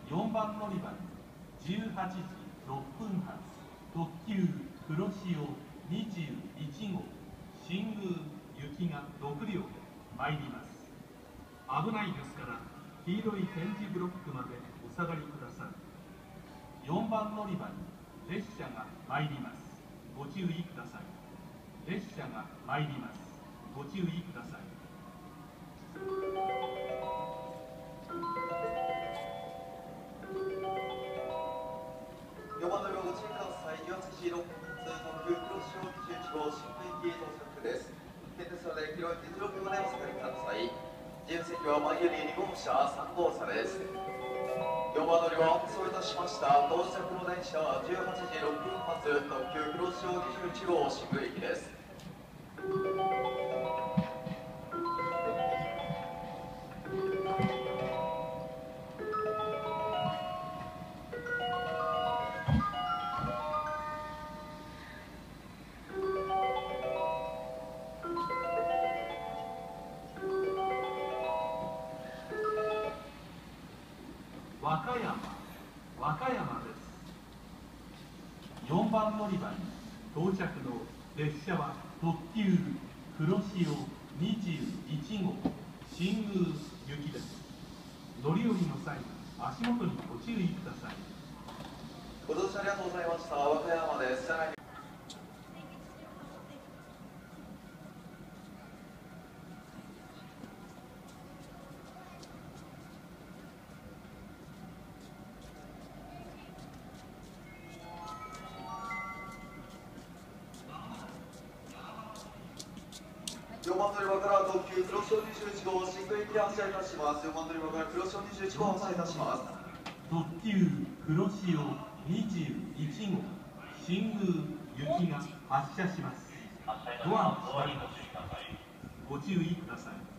4番乗り場に18時6分発特急黒潮21号新宮行きが6両で参ります。危ないですから黄色い点字ブロックまでお下がりください。4番乗り場に列車が参ります。ご注意ください。列車が参ります。ご注意ください。 4番乗り場ご注意ください。18時6分発特急黒潮21号新宮駅へ到着です。危険ですので黄色い点字ブロックまでお下がりください。自由席は前より2号車3号車です。4番乗り場お送りいたしました。到着の電車は18時6分発特急黒潮21号新宮駅です。 和歌山です。4番乗り場に到着の列車は特急黒潮21号新宮行きです。乗り降りの際足元にご注意ください。 ご乗車ありがとうございました。和歌山です。車内に4番乗り場から特急黒潮21号新宮駅で発車いたします。4番乗り場から黒潮21号発車いたします。 特急黒潮21号新宮行きが発車します。ドアの閉まります。ご注意ください。